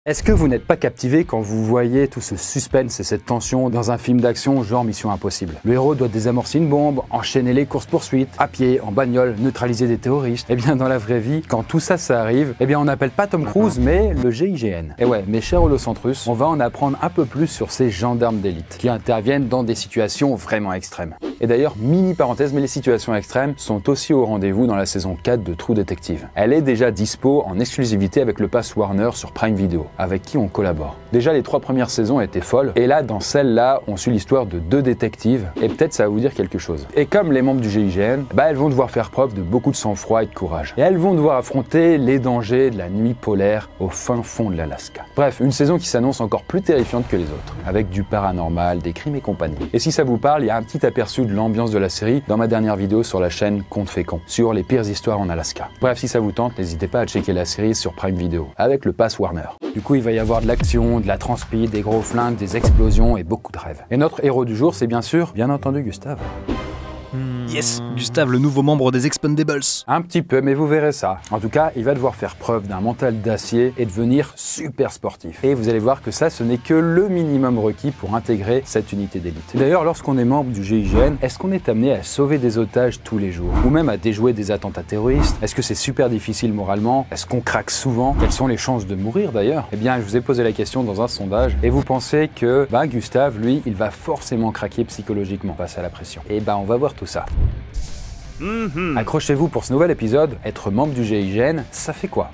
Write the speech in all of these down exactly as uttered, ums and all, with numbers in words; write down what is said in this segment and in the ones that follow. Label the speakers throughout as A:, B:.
A: Est-ce que vous n'êtes pas captivé quand vous voyez tout ce suspense et cette tension dans un film d'action genre Mission Impossible? Le héros doit désamorcer une bombe, enchaîner les courses-poursuites, à pied, en bagnole, neutraliser des terroristes. Eh bien dans la vraie vie, quand tout ça, ça arrive, eh bien on n'appelle pas Tom Cruise mais le G I G N. Et ouais, mes chers holocentrus, on va en apprendre un peu plus sur ces gendarmes d'élite qui interviennent dans des situations vraiment extrêmes. Et d'ailleurs, mini parenthèse, mais les situations extrêmes sont aussi au rendez-vous dans la saison quatre de True Detective. Elle est déjà dispo en exclusivité avec le pass Warner sur Prime Video, avec qui on collabore. Déjà, les trois premières saisons étaient folles, et là, dans celle-là, on suit l'histoire de deux détectives, et peut-être ça va vous dire quelque chose. Et comme les membres du G I G N, bah elles vont devoir faire preuve de beaucoup de sang-froid et de courage. Et elles vont devoir affronter les dangers de la nuit polaire au fin fond de l'Alaska. Bref, une saison qui s'annonce encore plus terrifiante que les autres, avec du paranormal, des crimes et compagnie. Et si ça vous parle, il y a un petit aperçu de l'ambiance de la série dans ma dernière vidéo sur la chaîne Conte Fécond, sur les pires histoires en Alaska. Bref, si ça vous tente, n'hésitez pas à checker la série sur Prime Video, avec le pass Warner. Du coup, il va y avoir de l'action, de la transpi, des gros flingues, des explosions et beaucoup de rêves. Et notre héros du jour, c'est bien sûr, bien entendu, Gustave.
B: Yes, Gustave, le nouveau membre des Expendables.
A: Un petit peu, mais vous verrez ça. En tout cas, il va devoir faire preuve d'un mental d'acier et devenir super sportif. Et vous allez voir que ça, ce n'est que le minimum requis pour intégrer cette unité d'élite. D'ailleurs, lorsqu'on est membre du G I G N, est-ce qu'on est amené à sauver des otages tous les jours? Ou même à déjouer des attentats terroristes? Est-ce que c'est super difficile moralement? Est-ce qu'on craque souvent? Quelles sont les chances de mourir d'ailleurs? Eh bien, je vous ai posé la question dans un sondage et vous pensez que bah, Gustave, lui, il va forcément craquer psychologiquement face à la pression. Et bah, on va voir tout ça. Mmh. Accrochez-vous pour ce nouvel épisode. Être membre du G I G N, ça fait quoi?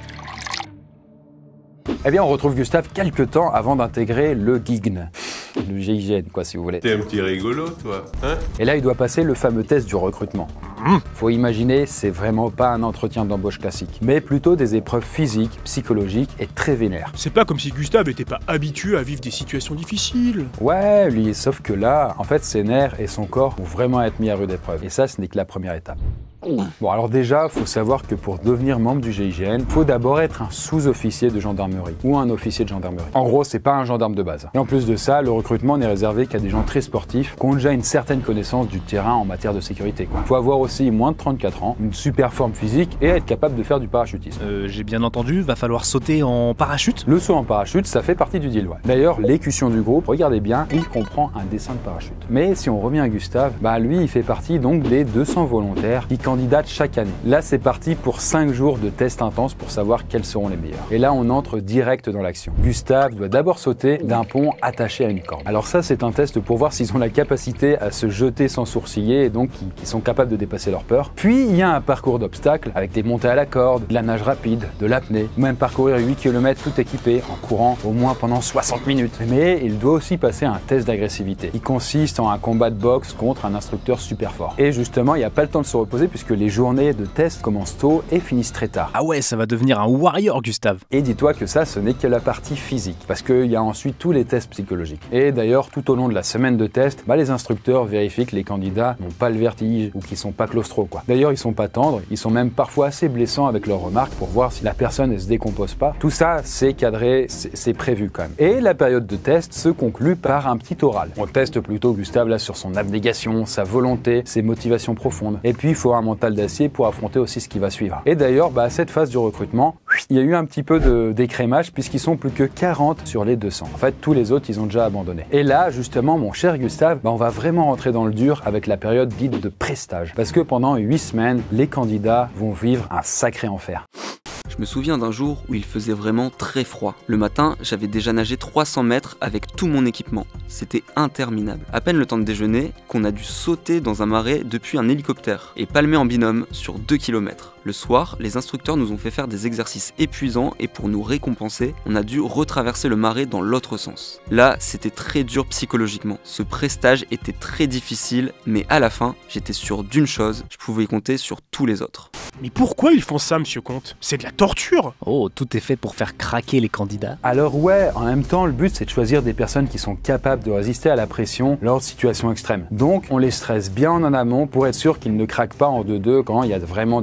A: Eh bien, on retrouve Gustave quelques temps avant d'intégrer le G I G N. Le G I G N, quoi, si vous voulez.
C: T'es un petit rigolo, toi, hein?
A: Et là, il doit passer le fameux test du recrutement. Mmh. Faut imaginer, c'est vraiment pas un entretien d'embauche classique, mais plutôt des épreuves physiques, psychologiques et très vénères.
B: C'est pas comme si Gustave était pas habitué à vivre des situations difficiles.
A: Ouais, lui, sauf que là, en fait, ses nerfs et son corps vont vraiment être mis à rude épreuve. Et ça, ce n'est que la première étape. Bon, alors déjà, faut savoir que pour devenir membre du G I G N, faut d'abord être un sous-officier de gendarmerie ou un officier de gendarmerie. En gros, c'est pas un gendarme de base. Et en plus de ça, le recrutement n'est réservé qu'à des gens très sportifs qui ont déjà une certaine connaissance du terrain en matière de sécurité, quoi. Faut avoir aussi moins de trente-quatre ans, une super forme physique et être capable de faire du parachutisme.
B: Euh, j'ai bien entendu, va falloir sauter en parachute?
A: Le saut en parachute, ça fait partie du deal, ouais. D'ailleurs, l'écussion du groupe, regardez bien, il comprend un dessin de parachute. Mais si on revient à Gustave, bah lui, il fait partie donc des deux cents volontaires qui candidatent chaque année. Là, c'est parti pour cinq jours de tests intenses pour savoir quels seront les meilleurs. Et là, on entre direct dans l'action. Gustave doit d'abord sauter d'un pont attaché à une corde. Alors ça, c'est un test pour voir s'ils ont la capacité à se jeter sans sourciller et donc qui sont capables de dépasser leur peur. Puis, il y a un parcours d'obstacles avec des montées à la corde, de la nage rapide, de l'apnée, ou même parcourir huit kilomètres tout équipé en courant au moins pendant soixante minutes. Mais il doit aussi passer un test d'agressivité qui consiste en un combat de boxe contre un instructeur super fort. Et justement, il n'y a pas le temps de se reposer puisque les journées de tests commencent tôt et finissent très tard.
B: Ah ouais, ça va devenir un warrior, Gustave.
A: Et dis-toi que ça, ce n'est que la partie physique, parce qu'il y a ensuite tous les tests psychologiques. Et d'ailleurs, tout au long de la semaine de test, bah, les instructeurs vérifient que les candidats n'ont pas le vertige ou qu'ils sont pas claustro, quoi. D'ailleurs, ils sont pas tendres, ils sont même parfois assez blessants avec leurs remarques pour voir si la personne ne se décompose pas. Tout ça, c'est cadré, c'est prévu quand même. Et la période de test se conclut par un petit oral. On teste plutôt Gustave là sur son abnégation, sa volonté, ses motivations profondes. Et puis, il faut un mental d'acier pour affronter aussi ce qui va suivre. Et d'ailleurs, bah, à cette phase du recrutement, il y a eu un petit peu de d'écrémage puisqu'ils sont plus que quarante sur les deux cents. En fait, tous les autres, ils ont déjà abandonné. Et là, justement, mon cher Gustave, bah, on va vraiment rentrer dans le dur avec la période dite de pré-stage. Parce que pendant huit semaines, les candidats vont vivre un sacré enfer.
D: Je me souviens d'un jour où il faisait vraiment très froid. Le matin, j'avais déjà nagé trois cents mètres avec tout mon équipement. C'était interminable. À peine le temps de déjeuner, qu'on a dû sauter dans un marais depuis un hélicoptère et palmer en binôme sur deux kilomètres. Le soir, les instructeurs nous ont fait faire des exercices épuisants et pour nous récompenser, on a dû retraverser le marais dans l'autre sens. Là, c'était très dur psychologiquement. Ce pré-stage était très difficile, mais à la fin, j'étais sûr d'une chose, je pouvais compter sur tous les autres.
B: Mais pourquoi ils font ça, monsieur Comte? C'est de la torture!
E: Oh, tout est fait pour faire craquer les candidats.
A: Alors ouais, en même temps, le but c'est de choisir des personnes qui sont capables de résister à la pression lors de situations extrêmes. Donc, on les stresse bien en amont pour être sûr qu'ils ne craquent pas en deux deux quand il y a vraiment des situations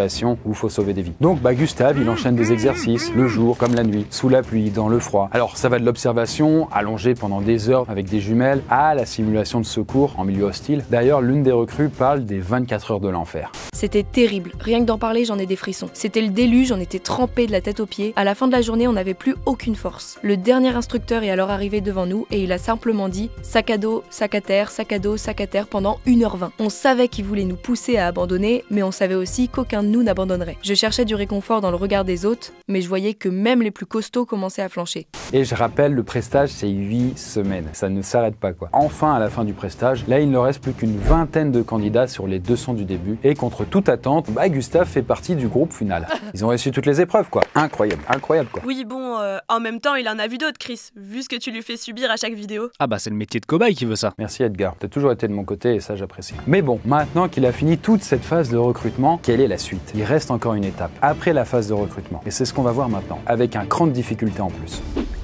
A: situation où il faut sauver des vies. Donc bah Gustave, il enchaîne des exercices, le jour comme la nuit, sous la pluie, dans le froid. Alors ça va de l'observation, allongée pendant des heures avec des jumelles, à la simulation de secours en milieu hostile. D'ailleurs, l'une des recrues parle des vingt-quatre heures de l'enfer.
F: C'était terrible, rien que d'en parler j'en ai des frissons. C'était le déluge, on était trempés de la tête aux pieds. À la fin de la journée, on n'avait plus aucune force. Le dernier instructeur est alors arrivé devant nous et il a simplement dit « sac à dos, sac à terre, sac à dos, sac à terre » pendant une heure vingt. On savait qu'il voulait nous pousser à abandonner, mais on savait aussi qu'aucun de nous n'abandonnerait. Je cherchais du réconfort dans le regard des autres, mais je voyais que même les plus costauds commençaient à flancher.
A: Et je rappelle, le prestage c'est huit semaines, ça ne s'arrête pas quoi. Enfin, à la fin du prestage, là il ne reste plus qu'une vingtaine de candidats sur les deux cents du début, et contre toute attente, bah Gustave fait partie du groupe final. Ils ont réussi toutes les épreuves quoi, incroyable, incroyable quoi.
G: Oui bon, euh, en même temps il en a vu d'autres Chris, vu ce que tu lui fais subir à chaque vidéo.
E: Ah bah c'est le métier de cobaye qui veut ça.
A: Merci Edgar, t'as toujours été de mon côté et ça j'apprécie. Mais bon, maintenant qu'il a fini toute cette phase de recrutement, quelle est la suite? Il reste encore une étape, après la phase de recrutement, et c'est ce qu'on va voir maintenant, avec un cran de difficulté en plus.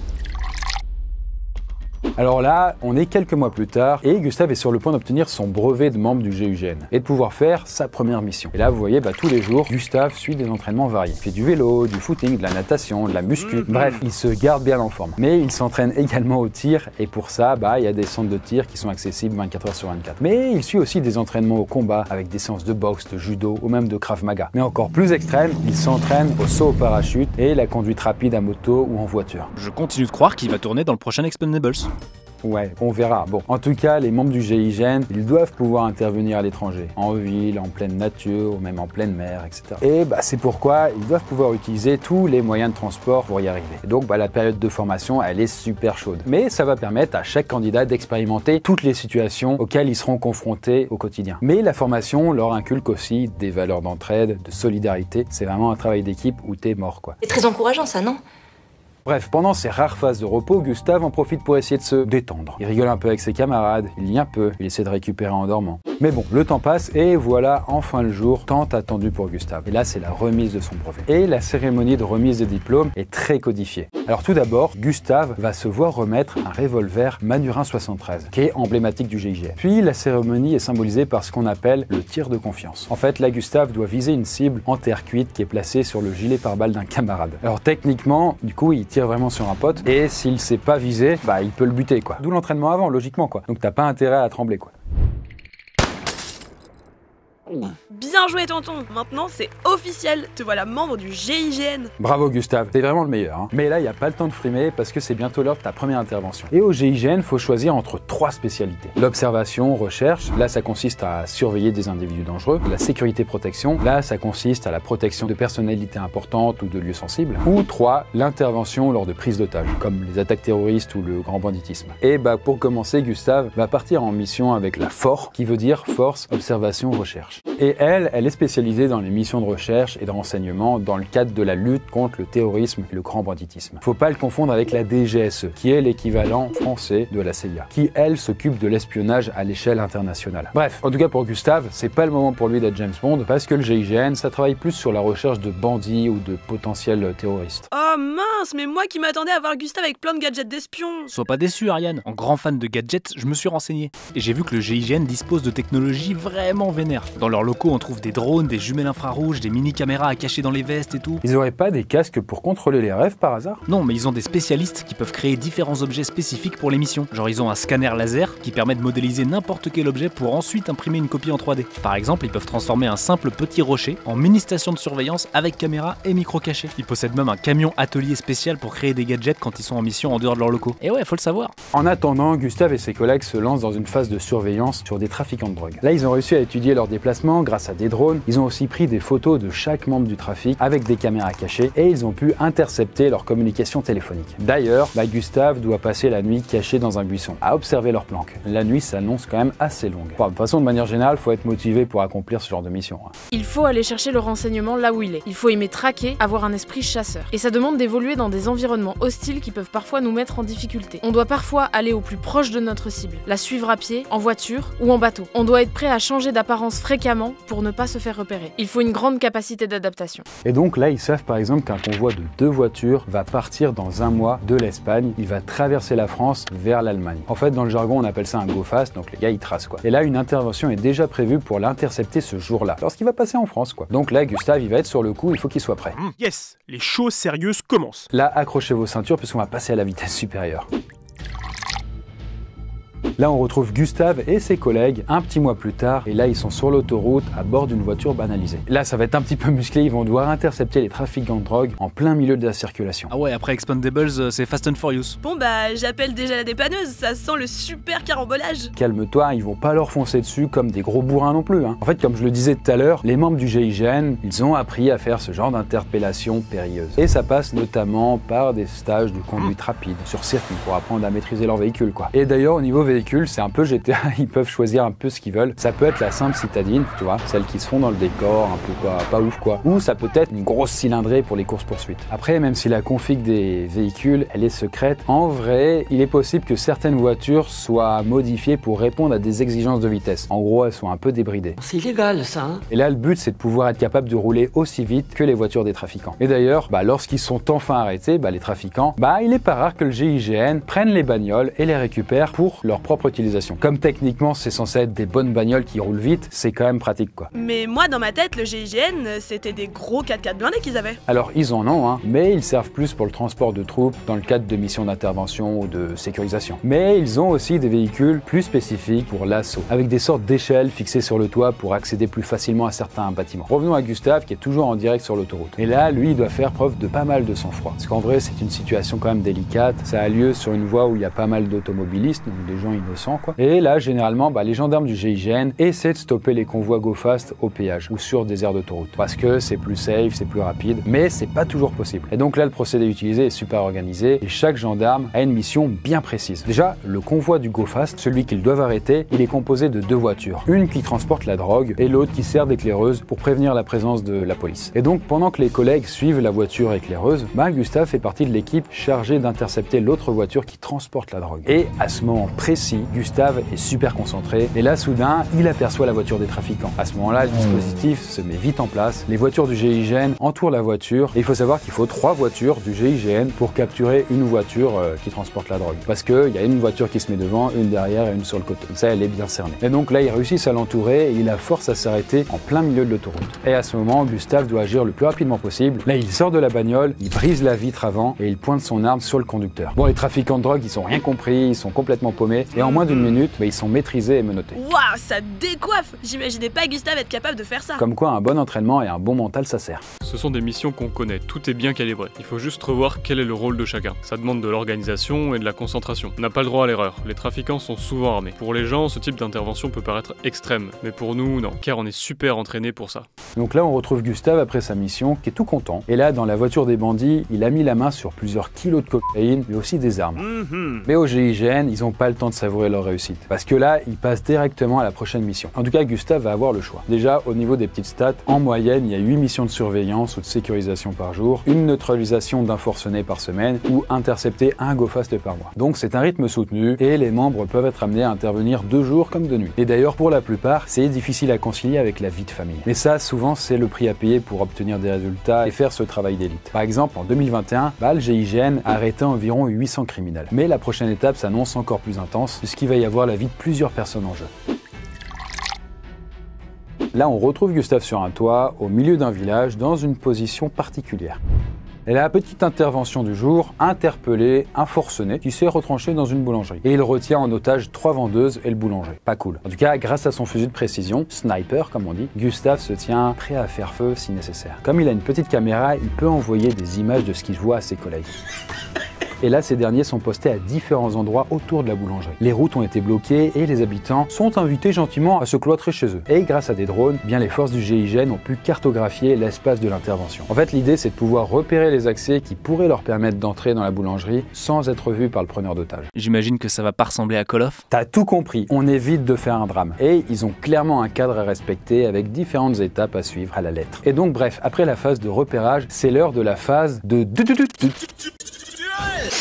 A: Alors là, on est quelques mois plus tard et Gustave est sur le point d'obtenir son brevet de membre du G U G N et de pouvoir faire sa première mission. Et là, vous voyez, bah, tous les jours, Gustave suit des entraînements variés. Il fait du vélo, du footing, de la natation, de la muscu. Mmh. Bref, il se garde bien en forme. Mais il s'entraîne également au tir et pour ça, bah, il y a des centres de tir qui sont accessibles vingt-quatre heures sur vingt-quatre. Mais il suit aussi des entraînements au combat avec des séances de boxe, de judo ou même de Krav Maga. Mais encore plus extrême, il s'entraîne au saut au parachute et la conduite rapide à moto ou en voiture.
E: Je continue de croire qu'il va tourner dans le prochain Expendables.
A: Ouais, on verra. Bon, en tout cas, les membres du G I G N, ils doivent pouvoir intervenir à l'étranger, en ville, en pleine nature, ou même en pleine mer, et cetera. Et bah, c'est pourquoi ils doivent pouvoir utiliser tous les moyens de transport pour y arriver. Et donc, bah, la période de formation, elle est super chaude. Mais ça va permettre à chaque candidat d'expérimenter toutes les situations auxquelles ils seront confrontés au quotidien. Mais la formation leur inculque aussi des valeurs d'entraide, de solidarité. C'est vraiment un travail d'équipe où t'es mort, quoi.
H: C'est très encourageant, ça, non ?
A: Bref, pendant ces rares phases de repos, Gustave en profite pour essayer de se détendre. Il rigole un peu avec ses camarades, il lit un peu, il essaie de récupérer en dormant. Mais bon, le temps passe et voilà enfin le jour tant attendu pour Gustave. Et là, c'est la remise de son brevet. Et la cérémonie de remise des diplômes est très codifiée. Alors tout d'abord, Gustave va se voir remettre un revolver Manurin soixante-treize, qui est emblématique du G I G N. Puis la cérémonie est symbolisée par ce qu'on appelle le tir de confiance. En fait, là, Gustave doit viser une cible en terre cuite qui est placée sur le gilet pare-balles d'un camarade. Alors techniquement, du coup, il tire vraiment sur un pote et s'il sait pas viser, bah il peut le buter quoi. D'où l'entraînement avant, logiquement quoi. Donc t'as pas intérêt à trembler quoi.
G: Bien joué tonton, maintenant c'est officiel, te voilà membre du G I G N.
A: Bravo Gustave, t'es vraiment le meilleur. Hein. Mais là, il n'y a pas le temps de frimer parce que c'est bientôt l'heure de ta première intervention. Et au G I G N, il faut choisir entre trois spécialités. L'observation, recherche, là ça consiste à surveiller des individus dangereux. La sécurité, protection, là ça consiste à la protection de personnalités importantes ou de lieux sensibles. Ou trois, l'intervention lors de prise d'otages, comme les attaques terroristes ou le grand banditisme. Et bah pour commencer, Gustave va partir en mission avec la F O R, qui veut dire Force, Observation, Recherche. Et elle, elle est spécialisée dans les missions de recherche et de renseignement dans le cadre de la lutte contre le terrorisme et le grand banditisme. Faut pas le confondre avec la D G S E, qui est l'équivalent français de la C I A, qui elle s'occupe de l'espionnage à l'échelle internationale. Bref, en tout cas pour Gustave, c'est pas le moment pour lui d'être James Bond, parce que le G I G N, ça travaille plus sur la recherche de bandits ou de potentiels terroristes.
G: Oh mince, mais moi qui m'attendais à voir Gustave avec plein de gadgets d'espion.
E: Sois pas déçu Ariane, en grand fan de gadgets, je me suis renseigné. Et j'ai vu que le G I G N dispose de technologies vraiment vénères. Dans leurs locaux, on trouve des drones, des jumelles infrarouges, des mini-caméras à cacher dans les vestes et tout.
A: Ils auraient pas des casques pour contrôler les rêves par hasard?
E: Non, mais ils ont des spécialistes qui peuvent créer différents objets spécifiques pour les missions. Genre ils ont un scanner laser qui permet de modéliser n'importe quel objet pour ensuite imprimer une copie en trois D. Par exemple, ils peuvent transformer un simple petit rocher en mini station de surveillance avec caméra et micro caché. Ils possèdent même un camion atelier spécial pour créer des gadgets quand ils sont en mission en dehors de leurs locaux. Et ouais, faut le savoir.
A: En attendant, Gustave et ses collègues se lancent dans une phase de surveillance sur des trafiquants de drogue. Là, ils ont réussi à étudier leurs déplacements grâce à des drones. Ils ont aussi pris des photos de chaque membre du trafic avec des caméras cachées et ils ont pu intercepter leur communication téléphonique. D'ailleurs, bah, Gustave doit passer la nuit caché dans un buisson à observer leurs planques. La nuit s'annonce quand même assez longue. Bon, de toute façon, de manière générale, faut être motivé pour accomplir ce genre de mission. Hein.
I: Il faut aller chercher le renseignement là où il est. Il faut aimer traquer, avoir un esprit chasseur. Et ça demande d'évoluer dans des environnements hostiles qui peuvent parfois nous mettre en difficulté. On doit parfois aller au plus proche de notre cible, la suivre à pied, en voiture ou en bateau. On doit être prêt à changer d'apparence fréquemment fréquemment pour ne pas se faire repérer. Il faut une grande capacité d'adaptation.
A: Et donc là, ils savent par exemple qu'un convoi de deux voitures va partir dans un mois de l'Espagne, il va traverser la France vers l'Allemagne. En fait, dans le jargon, on appelle ça un go fast, donc les gars, ils tracent quoi. Et là, une intervention est déjà prévue pour l'intercepter ce jour-là, lorsqu'il va passer en France quoi. Donc là, Gustave, il va être sur le coup, il faut qu'il soit prêt.
H: Mmh, yes, les choses sérieuses commencent.
A: Là, accrochez vos ceintures puisqu'on va passer à la vitesse supérieure. Là, on retrouve Gustave et ses collègues un petit mois plus tard, et là, ils sont sur l'autoroute à bord d'une voiture banalisée. Là, ça va être un petit peu musclé, ils vont devoir intercepter les trafiquants de drogue en plein milieu de la circulation.
E: Ah ouais, après Expendables, c'est Fast and Furious.
G: Bon bah, j'appelle déjà la dépanneuse, ça sent le super carambolage.
A: Calme-toi, ils vont pas leur foncer dessus comme des gros bourrins non plus. Hein. En fait, comme je le disais tout à l'heure, les membres du G I G N, ils ont appris à faire ce genre d'interpellation périlleuse. Et ça passe notamment par des stages de conduite rapide sur circuit pour apprendre à maîtriser leur véhicule, quoi. Et d'ailleurs, au niveau véhicule, c'est un peu G T A, ils peuvent choisir un peu ce qu'ils veulent. Ça peut être la simple citadine, tu vois, celle qui se fond dans le décor, un peu pas, pas ouf quoi. Ou ça peut être une grosse cylindrée pour les courses-poursuites. Après, même si la config des véhicules, elle est secrète, en vrai, il est possible que certaines voitures soient modifiées pour répondre à des exigences de vitesse. En gros, elles sont un peu débridées.
J: C'est illégal ça, hein.
A: Et là, le but, c'est de pouvoir être capable de rouler aussi vite que les voitures des trafiquants. Et d'ailleurs, bah, lorsqu'ils sont enfin arrêtés, bah, les trafiquants, bah, il est pas rare que le G I G N prenne les bagnoles et les récupère pour leur propre utilisation. Comme techniquement c'est censé être des bonnes bagnoles qui roulent vite, c'est quand même pratique quoi.
G: Mais moi dans ma tête, le G I G N, c'était des gros quatre-quatre blindés qu'ils avaient.
A: Alors ils en ont, hein, mais ils servent plus pour le transport de troupes dans le cadre de missions d'intervention ou de sécurisation. Mais ils ont aussi des véhicules plus spécifiques pour l'assaut, avec des sortes d'échelles fixées sur le toit pour accéder plus facilement à certains bâtiments. Revenons à Gustave qui est toujours en direct sur l'autoroute. Et là, lui, il doit faire preuve de pas mal de sang-froid. Parce qu'en vrai, c'est une situation quand même délicate. Ça a lieu sur une voie où il y a pas mal d'automobilistes, donc des gens innocents quoi. Et là, généralement, bah, les gendarmes du G I G N essaient de stopper les convois go fast au péage ou sur des aires d'autoroute. Parce que c'est plus safe, c'est plus rapide, mais c'est pas toujours possible. Et donc là, le procédé utilisé est super organisé et chaque gendarme a une mission bien précise. Déjà, le convoi du go fast, celui qu'ils doivent arrêter, il est composé de deux voitures. Une qui transporte la drogue et l'autre qui sert d'éclaireuse pour prévenir la présence de la police. Et donc, pendant que les collègues suivent la voiture éclaireuse, bah, Gustave fait partie de l'équipe chargée d'intercepter l'autre voiture qui transporte la drogue. Et à ce moment précis, Gustave est super concentré et là soudain il aperçoit la voiture des trafiquants. À ce moment là le dispositif se met vite en place, les voitures du G I G N entourent la voiture et il faut savoir qu'il faut trois voitures du G I G N pour capturer une voiture euh, qui transporte la drogue. Parce qu'il y a une voiture qui se met devant, une derrière et une sur le côté. Comme ça elle est bien cernée. Et donc là ils réussissent à l'entourer et il la force à s'arrêter en plein milieu de l'autoroute. Et à ce moment Gustave doit agir le plus rapidement possible. Là il sort de la bagnole, il brise la vitre avant et il pointe son arme sur le conducteur. Bon les trafiquants de drogue ils ont rien compris, ils sont complètement paumés et en moins d'une minute bah, ils sont maîtrisés et menottés.
G: Waouh, ça décoiffe. J'imaginais pas Gustave être capable de faire ça.
A: Comme quoi un bon entraînement et un bon mental ça sert.
K: Ce sont des missions qu'on connaît, tout est bien calibré. Il faut juste revoir quel est le rôle de chacun. Ça demande de l'organisation et de la concentration. On n'a pas le droit à l'erreur, les trafiquants sont souvent armés. Pour les gens, ce type d'intervention peut paraître extrême, mais pour nous, non, car on est super entraînés pour ça.
A: Donc là on retrouve Gustave après sa mission, qui est tout content. Et là dans la voiture des bandits, il a mis la main sur plusieurs kilos de cocaïne, mais aussi des armes. Mm-hmm. Mais au G I G N, ils n'ont pas le temps de savourer leur réussite. Parce que là, ils passent directement à la prochaine mission. En tout cas, Gustave va avoir le choix. Déjà, au niveau des petites stats, en moyenne, il y a huit missions de surveillance ou de sécurisation par jour, une neutralisation d'un forcené par semaine ou intercepter un go fast par mois. Donc c'est un rythme soutenu et les membres peuvent être amenés à intervenir de jour comme de nuit. Et d'ailleurs, pour la plupart, c'est difficile à concilier avec la vie de famille. Mais ça, souvent, c'est le prix à payer pour obtenir des résultats et faire ce travail d'élite. Par exemple, en deux mille vingt et un, bah, le G I G N a arrêté environ huit cents criminels. Mais la prochaine étape s'annonce encore plus intense, puisqu'il va y avoir la vie de plusieurs personnes en jeu. Là, on retrouve Gustave sur un toit, au milieu d'un village, dans une position particulière. Et la petite intervention du jour, interpeller un forcené qui s'est retranché dans une boulangerie. Et il retient en otage trois vendeuses et le boulanger. Pas cool. En tout cas, grâce à son fusil de précision, sniper comme on dit, Gustave se tient prêt à faire feu si nécessaire. Comme il a une petite caméra, il peut envoyer des images de ce qu'il voit à ses collègues. Et là, ces derniers sont postés à différents endroits autour de la boulangerie. Les routes ont été bloquées et les habitants sont invités gentiment à se cloîtrer chez eux. Et grâce à des drones, bien les forces du G I G N ont pu cartographier l'espace de l'intervention. En fait, l'idée, c'est de pouvoir repérer les accès qui pourraient leur permettre d'entrer dans la boulangerie sans être vus par le preneur d'otages.
E: J'imagine que ça va pas ressembler à Call of.
A: T'as tout compris, on évite de faire un drame. Et ils ont clairement un cadre à respecter avec différentes étapes à suivre à la lettre. Et donc bref, après la phase de repérage, c'est l'heure de la phase de...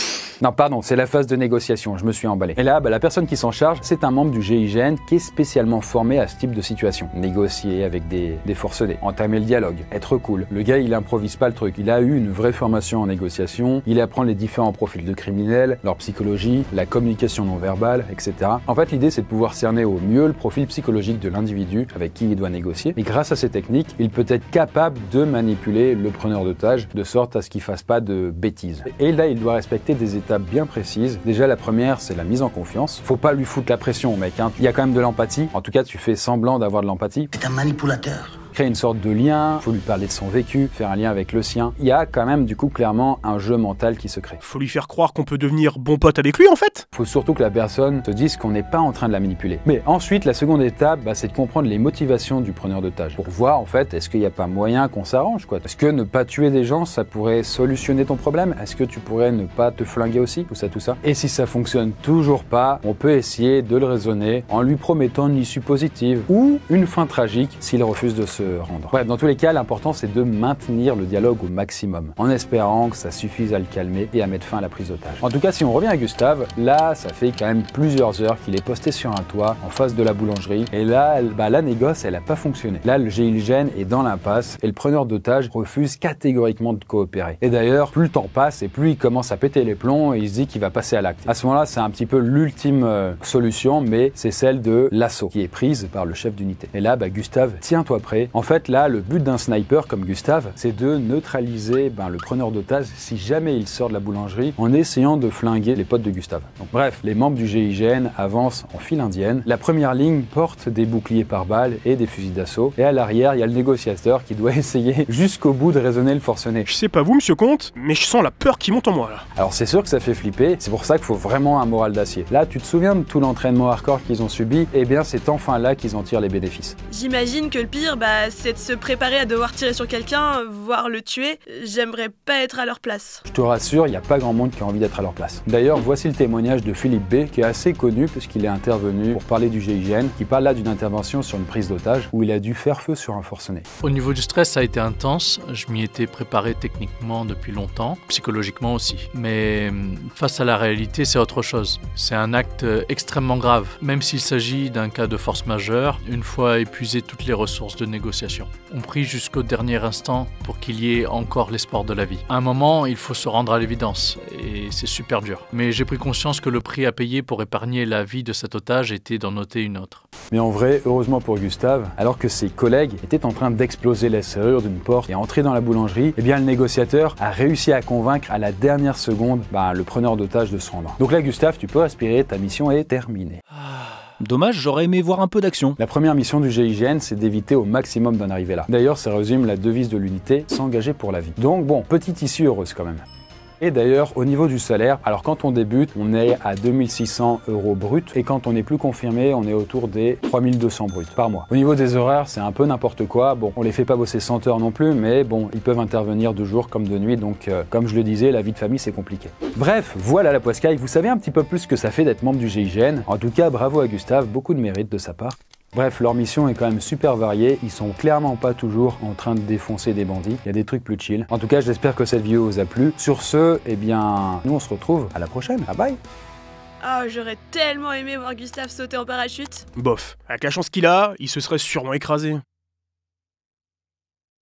A: Non, pardon, c'est la phase de négociation, je me suis emballé. Et là, bah, la personne qui s'en charge, c'est un membre du G I G N qui est spécialement formé à ce type de situation. Négocier avec des, des forcenés, entamer le dialogue, être cool. Le gars, il improvise pas le truc. Il a eu une vraie formation en négociation, il apprend les différents profils de criminels, leur psychologie, la communication non verbale, et cetera. En fait, l'idée, c'est de pouvoir cerner au mieux le profil psychologique de l'individu avec qui il doit négocier. Et grâce à ces techniques, il peut être capable de manipuler le preneur d'otage de sorte à ce qu'il fasse pas de bêtises. Et là, il doit respecter des étapes bien précises. Déjà, la première, c'est la mise en confiance. Faut pas lui foutre la pression, mec, hein. Il y a quand même de l'empathie. En tout cas, tu fais semblant d'avoir de l'empathie.
J: C'est un manipulateur.
A: Créer une sorte de lien, faut lui parler de son vécu, faire un lien avec le sien. Il y a quand même du coup clairement un jeu mental qui se crée.
H: Faut lui faire croire qu'on peut devenir bon pote avec lui en fait.
A: Faut surtout que la personne se dise qu'on n'est pas en train de la manipuler. Mais ensuite, la seconde étape, bah, c'est de comprendre les motivations du preneur d'otage. Pour voir en fait, est-ce qu'il n'y a pas moyen qu'on s'arrange quoi. Est-ce que ne pas tuer des gens, ça pourrait solutionner ton problème? Est-ce que tu pourrais ne pas te flinguer aussi? Tout ça, tout ça. Et si ça fonctionne toujours pas, on peut essayer de le raisonner en lui promettant une issue positive ou une fin tragique s'il refuse de se rendre. Bref, dans tous les cas, l'important c'est de maintenir le dialogue au maximum, en espérant que ça suffise à le calmer et à mettre fin à la prise d'otage. En tout cas, si on revient à Gustave, là, ça fait quand même plusieurs heures qu'il est posté sur un toit, en face de la boulangerie, et là, elle, bah, la négoce, elle a pas fonctionné. Là, le G I G N est dans l'impasse, et le preneur d'otage refuse catégoriquement de coopérer. Et d'ailleurs, plus le temps passe, et plus il commence à péter les plombs, et il se dit qu'il va passer à l'acte. À ce moment-là, c'est un petit peu l'ultime euh, solution, mais c'est celle de l'assaut, qui est prise par le chef d'unité. Et là, bah, Gustave, tiens-toi prêt. En fait, là, le but d'un sniper comme Gustave, c'est de neutraliser ben, le preneur d'otage si jamais il sort de la boulangerie en essayant de flinguer les potes de Gustave. Donc, bref, les membres du G I G N avancent en file indienne. La première ligne porte des boucliers par balles et des fusils d'assaut. Et à l'arrière, il y a le négociateur qui doit essayer jusqu'au bout de raisonner le forcené.
H: Je sais pas vous, monsieur Comte, mais je sens la peur qui monte en moi là.
A: Alors c'est sûr que ça fait flipper, c'est pour ça qu'il faut vraiment un moral d'acier. Là, tu te souviens de tout l'entraînement hardcore qu'ils ont subi? Eh bien, c'est enfin là qu'ils en tirent les bénéfices.
G: J'imagine que le pire, bah, c'est de se préparer à devoir tirer sur quelqu'un, voire le tuer. J'aimerais pas être à leur place.
A: Je te rassure, il n'y a pas grand monde qui a envie d'être à leur place. D'ailleurs, voici le témoignage de Philippe B, qui est assez connu puisqu'il est intervenu pour parler du G I G N, qui parle là d'une intervention sur une prise d'otage où il a dû faire feu sur un forcené.
L: Au niveau du stress, ça a été intense. Je m'y étais préparé techniquement depuis longtemps, psychologiquement aussi. Mais face à la réalité, c'est autre chose. C'est un acte extrêmement grave, même s'il s'agit d'un cas de force majeure, une fois épuisé toutes les ressources de négociation. On prie jusqu'au dernier instant pour qu'il y ait encore l'espoir de la vie. À un moment, il faut se rendre à l'évidence, et c'est super dur. Mais j'ai pris conscience que le prix à payer pour épargner la vie de cet otage était d'en noter une autre.
A: Mais en vrai, heureusement pour Gustave, alors que ses collègues étaient en train d'exploser la serrure d'une porte et entrer dans la boulangerie, eh bien le négociateur a réussi à convaincre à la dernière seconde bah, le preneur d'otage de se rendre. Donc là, Gustave, tu peux respirer, ta mission est terminée.
E: Dommage, j'aurais aimé voir un peu d'action.
A: La première mission du G I G N, c'est d'éviter au maximum d'en arriver là. D'ailleurs, ça résume la devise de l'unité, s'engager pour la vie. Donc bon, petite issue heureuse quand même. Et d'ailleurs, au niveau du salaire, alors quand on débute, on est à deux mille six cents euros brut, et quand on est plus confirmé, on est autour des trois mille deux cents bruts par mois. Au niveau des horaires, c'est un peu n'importe quoi. Bon, on les fait pas bosser cent heures non plus, mais bon, ils peuvent intervenir de jour comme de nuit, donc euh, comme je le disais, la vie de famille, c'est compliqué. Bref, voilà la poiscaille, vous savez un petit peu plus ce que ça fait d'être membre du G I G N. En tout cas, bravo à Gustave, beaucoup de mérite de sa part. Bref, leur mission est quand même super variée, ils sont clairement pas toujours en train de défoncer des bandits, il y a des trucs plus chill. En tout cas, j'espère que cette vidéo vous a plu. Sur ce, eh bien, nous on se retrouve à la prochaine, bye bye.
G: Ah, oh, j'aurais tellement aimé voir Gustave sauter en parachute.
H: Bof, avec la chance qu'il a, il se serait sûrement écrasé.